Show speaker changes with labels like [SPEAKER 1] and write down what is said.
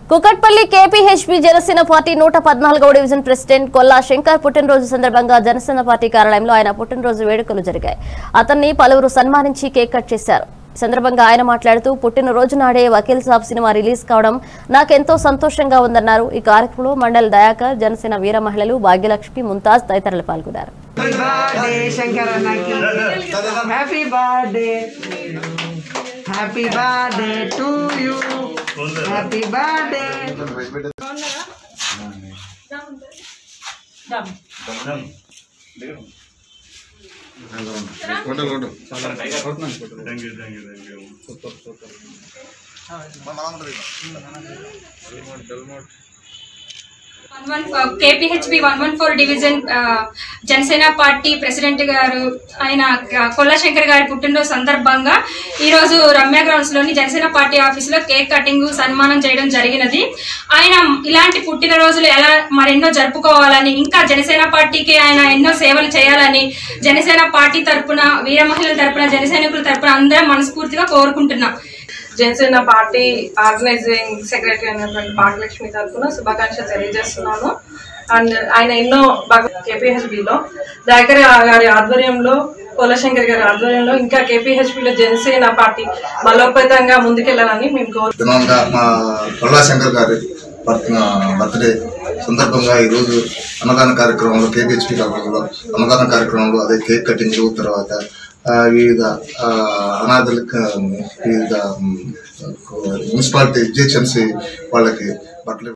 [SPEAKER 1] Kukatpally KPHB Janasena party 114వ division president Kolla Shankar పుట్టినరోజు సందర్భంగా జనసేన పార్టీ కార్యాలయంలో ఆయన పుట్టినరోజు వేడుకలు జరిగాయి. అతన్ని పలువురు సన్మానించి కేక్ కట్ చేశారు. సందర్భంగా ఆయన మాట్లాడుతూ పుట్టినరోజు నాడే వకీల్ సాబ్ సినిమా రిలీజ్ కావడం నాకెంతో సంతోషంగా ఉందన్నారు. ఈ కార్యక్రమంలో మండల్ దయాకర్, జనసేన వీర మహిళలు భాగ్యలక్ష్మి, ముంతాజ్ తదితరులు పాల్గొన్నారు.
[SPEAKER 2] Happy birthday to you. Happy birthday.
[SPEAKER 3] KPHB 114 division Janasena party president గారు ఆయన కొల్లా శంకర్ గారి పుట్టినరోజు సందర్భంగా ఈరోజు రమ్య గ్రౌండ్స్ లోని జనసేన పార్టీ ఆఫీసులో కేక్ కటింగ్ సన్మానం చేయడం జరిగినది. ఆయన ఇలాంటి పుట్టినరోజులు ఎలా మరెన్నో జరుపుకోవాలని, ఇంకా జనసేన పార్టీకి ఆయన ఎన్నో సేవలు చేయాలని జనసేన పార్టీ తరఫున, వీర మహిళల తరఫున, జనసైనికుల తరఫున అందరం మనస్ఫూర్తిగా కోరుకుంటున్నాం.
[SPEAKER 4] జనసేన పార్టీ ఆర్గనైజింగ్ సెక్రటరీ అయినటువంటి భాగ్యలక్ష్మి తరఫున శుభాకాంక్షలు తెలియజేస్తున్నాను. అండ్ ఆయన ఎన్నో కేపీహెచ్బిలో దయాకర్ గారి ఆధ్వర్యంలో, కొల్లశంకర్ గారి ఆధ్వర్యంలో ఇంకా కేపీహెచ్బిలో జనసేన పార్టీ బలోపేతంగా ముందుకెళ్లాలని మేము కోరుతున్నాం.
[SPEAKER 5] మా కొల్లాశంకర్ గారి బర్త్డే సందర్భంగా ఈరోజు అన్నదాన కార్యక్రమంలో, కేపీహెచ్బి అన్నదాన కార్యక్రమంలో అదే కేక్ కటింగ్ తర్వాత వివిధ అనాథలకు, వివిధ మున్సిపాలిటీ జిహెచ్ఎంసీ వాళ్ళకి బట్టలు